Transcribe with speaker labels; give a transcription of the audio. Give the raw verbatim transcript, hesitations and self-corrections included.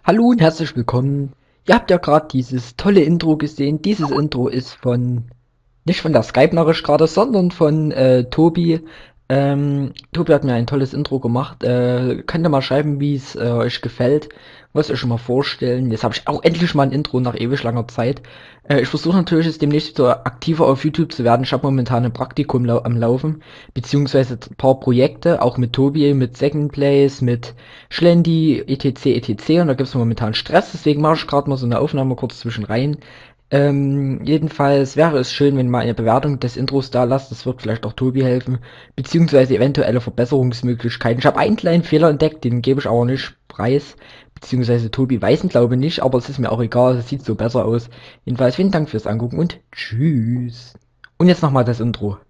Speaker 1: Hallo und herzlich willkommen. Ihr habt ja gerade dieses tolle Intro gesehen. Dieses Intro ist von, nicht von der Skype-Nachricht gerade, sondern von äh, Tobi. Ähm, Tobi hat mir ein tolles Intro gemacht. Äh, könnt ihr mal schreiben, wie es äh, euch gefällt. Was euch schon mal vorstellen. Jetzt habe ich auch endlich mal ein Intro nach ewig langer Zeit. Äh, ich versuche natürlich jetzt demnächst wieder aktiver auf YouTube zu werden. Ich habe momentan ein Praktikum lau am Laufen, beziehungsweise ein paar Projekte, auch mit Tobi, mit Second Place, mit Schlendi, etc, etc. Und da gibt es momentan Stress, deswegen mache ich gerade mal so eine Aufnahme kurz zwischen rein. Ähm, jedenfalls wäre es schön, wenn ihr mal eine Bewertung des Intros da lasst. Das wird vielleicht auch Tobi helfen, beziehungsweise eventuelle Verbesserungsmöglichkeiten. Ich habe einen kleinen Fehler entdeckt, den gebe ich aber nicht preis, beziehungsweise Tobi weiß ihn glaube ich nicht, aber es ist mir auch egal, es sieht so besser aus. Jedenfalls vielen Dank fürs Angucken und tschüss. Und jetzt nochmal das Intro.